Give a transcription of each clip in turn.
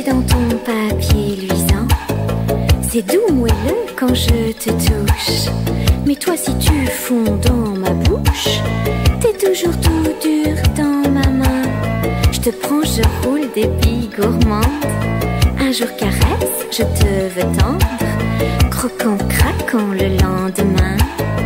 dans ton papier luisant. C'est doux, moelleux quand je te touche. Mais toi si tu fonds dans ma bouche, t'es toujours tout dur dans ma main. Je te prends, je roule des billes gourmandes. Un jour caresse, je te veux tendre. Croquant, craquant le lendemain.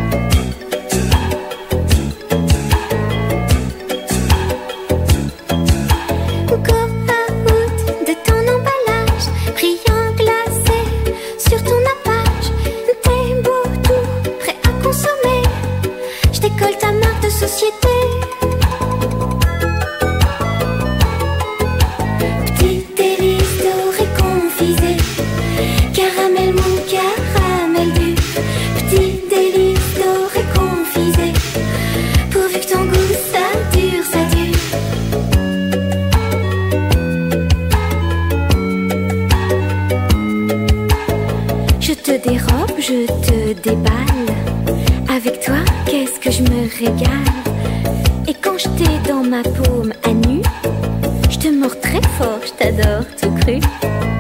Je te déballe. Avec toi, qu'est-ce que je me régale. Et quand je t'ai dans ma paume à nu, je te mords très fort, je t'adore tout cru.